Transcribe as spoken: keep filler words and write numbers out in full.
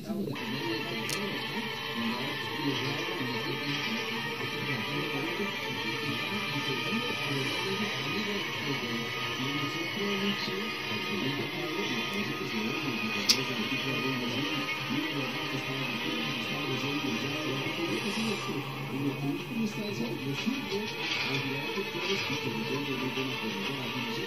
acabo de poner el control, ¿no? Y ahora y ahora y la gente dice, "No, no, no, no, no, no, no, no, disfrutando a los amigos, amigos de tiene su provincia, al proyecto Pablo, y parece que se ven los jugadores del equipo de Real Madrid, y los demás estaban aquí, estaban haciendo ya, la gente que sigue esto, en la última instancia, los suyos, al final de todos, y que depende de una buena